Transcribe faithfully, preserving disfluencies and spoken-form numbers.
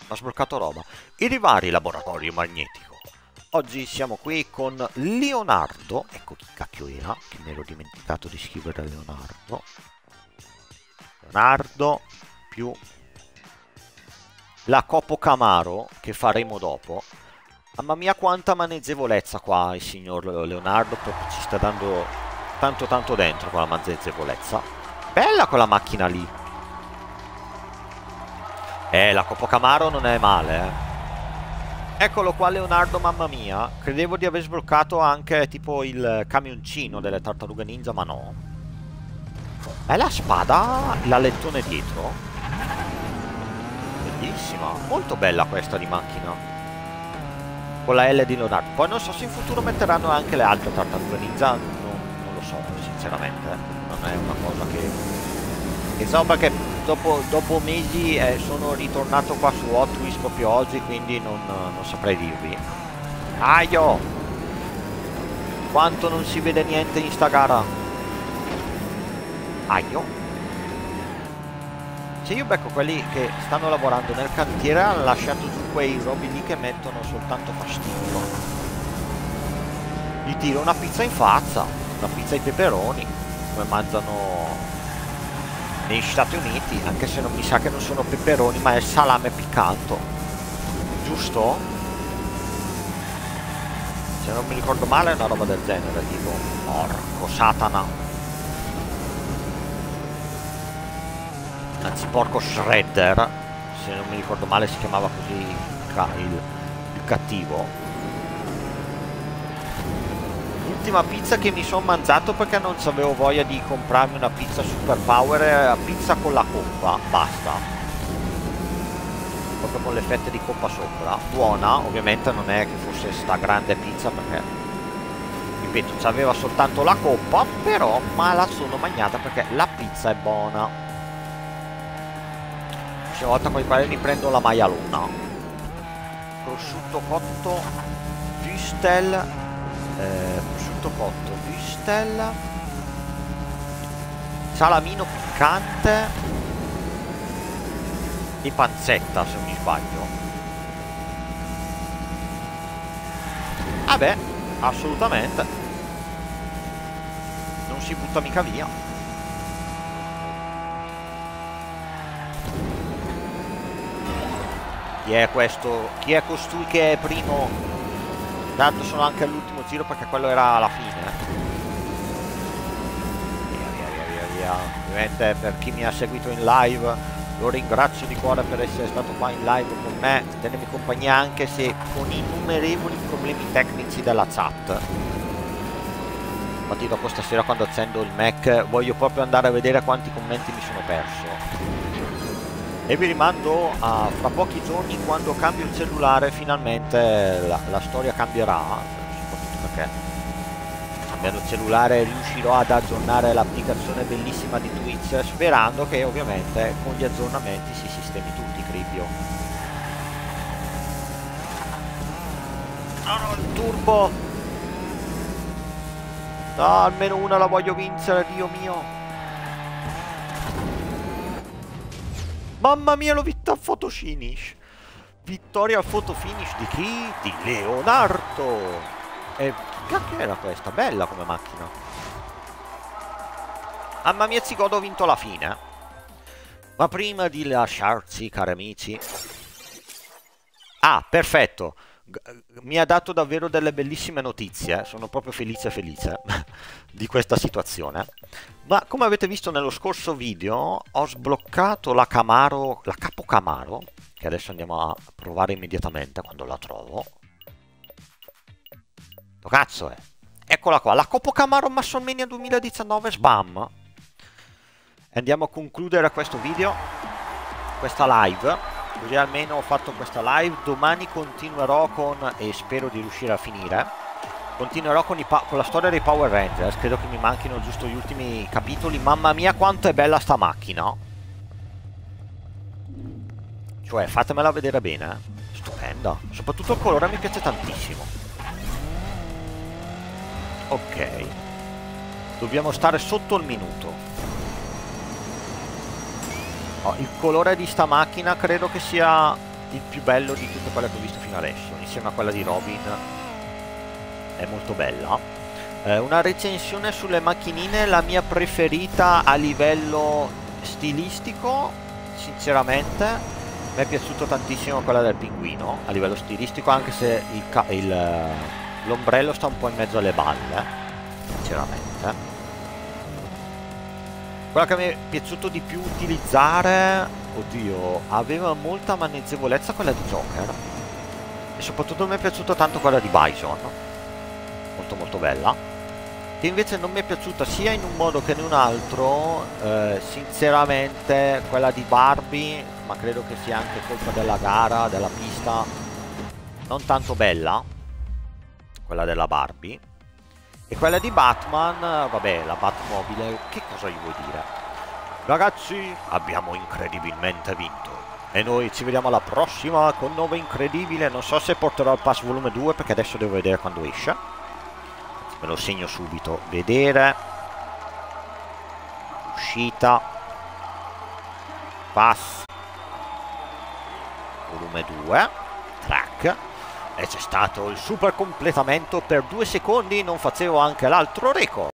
ha sbloccato roba. I rivari laboratorio magnetico. Oggi siamo qui con Leonardo. Ecco chi cacchio era, che mi ero dimenticato di scrivere Leonardo. Leonardo più la Copo Camaro, che faremo dopo. Mamma mia quanta maneggevolezza qua il signor Leonardo, proprio ci sta dando tanto tanto dentro con la maneggevolezza. Bella quella macchina lì. Eh, la Copo Camaro non è male, eh. Eccolo qua Leonardo, mamma mia. Credevo di aver sbloccato anche tipo il camioncino delle tartarughe ninja, ma no. È la spada, l'alettone dietro. Bellissima, molto bella questa di macchina. Con la L di Leonardo. Poi non so se in futuro metteranno anche le altre tartarughe ninja, non, non lo so, sinceramente. Non è una cosa che... che so, perché dopo, dopo mesi eh, sono ritornato qua su Hot Wheels proprio oggi, quindi non, non saprei dirvi. Aio! Quanto non si vede niente in sta gara. Aio! Se io becco quelli che stanno lavorando nel cantiere, hanno lasciato giù quei robi lì che mettono soltanto fastidio. Gli tiro una pizza in faccia, una pizza ai peperoni, come mangiano negli Stati Uniti, anche se non mi sa che non sono peperoni, ma è salame piccanto. Giusto? Se non mi ricordo male è una roba del genere, tipo, porco satana. Anzi, porco Shredder, se non mi ricordo male si chiamava così il, il cattivo. L'ultima pizza che mi sono mangiato, perché non avevo voglia di comprarmi una pizza super power, era pizza con la coppa, basta. Proprio con le fette di coppa sopra. Buona, ovviamente non è che fosse sta grande pizza, perché, ripeto, c'aveva soltanto la coppa, però ma la sono mangiata perché la pizza è buona. Una volta con i quali mi prendo la maialona. Prosciutto cotto, Wüstel, eh, prosciutto cotto, Wüstel, salamino piccante e pancetta, se non mi sbaglio. Vabbè, assolutamente. Non si butta mica via. Chi è questo? Chi è costui che è primo? Tanto sono anche all'ultimo giro, perché quello era alla fine. Via, via, via, via, via. Ovviamente per chi mi ha seguito in live lo ringrazio di cuore per essere stato qua in live con me, tenermi compagnia anche se con innumerevoli problemi tecnici della chat. Infatti dopo stasera, quando accendo il Mac, voglio proprio andare a vedere quanti commenti mi sono perso. E vi rimando a fra pochi giorni, quando cambio il cellulare, finalmente la, la storia cambierà, soprattutto perché cambiando il cellulare riuscirò ad aggiornare l'applicazione bellissima di Twitch, sperando che ovviamente con gli aggiornamenti si sistemi tutti, Cribbio. No, no, il turbo! No, almeno una la voglio vincere, Dio mio! Mamma mia, l'ho vinta al photo finish. Vittoria al photo finish di chi? Di Leonardo. E che cacchio era questa? Bella come macchina. Mamma mia, ci godo, ho vinto la fine. Ma prima di lasciarci, cari amici... Ah, perfetto. Mi ha dato davvero delle bellissime notizie. Sono proprio felice felice di questa situazione. Ma come avete visto nello scorso video, ho sbloccato la Camaro, la Capo Camaro, che adesso andiamo a provare immediatamente quando la trovo. Che cazzo è? Eccola qua, la Capo Camaro Musclemania duemiladiciannove, sbam. E andiamo a concludere questo video, questa live. Così almeno ho fatto questa live. Domani continuerò con, e spero di riuscire a finire, continuerò con, i con la storia dei Power Rangers. Credo che mi manchino giusto gli ultimi capitoli. Mamma mia quanto è bella sta macchina. Cioè, fatemela vedere bene, eh. Stupenda. Soprattutto il colore mi piace tantissimo. Ok, dobbiamo stare sotto il minuto. Oh, il colore di sta macchina credo che sia il più bello di tutte quelle che ho visto fino adesso, insieme a quella di Robin. È molto bella. Eh, una recensione sulle macchinine, la mia preferita a livello stilistico, sinceramente mi è piaciuto tantissimo quella del pinguino a livello stilistico, anche se l'ombrello sta un po' in mezzo alle balle, sinceramente. Quella che mi è piaciuto di più utilizzare, oddio, aveva molta maneggevolezza quella di Joker, e soprattutto mi è piaciuta tanto quella di Bison, molto molto bella, che invece non mi è piaciuta sia in un modo che in un altro. Eh, sinceramente quella di Barbie, ma credo che sia anche colpa della gara, della pista, non tanto bella quella della Barbie. E quella di Batman, vabbè, la Batmobile, che cosa gli vuoi dire? Ragazzi, abbiamo incredibilmente vinto. E noi ci vediamo alla prossima con nuovo incredibile. Non so se porterò il pass volume due, perché adesso devo vedere quando esce. Me lo segno subito. Vedere. Uscita. Pass. Volume due. Track. E c'è stato il super completamento. Per due secondi non facevo anche l'altro record.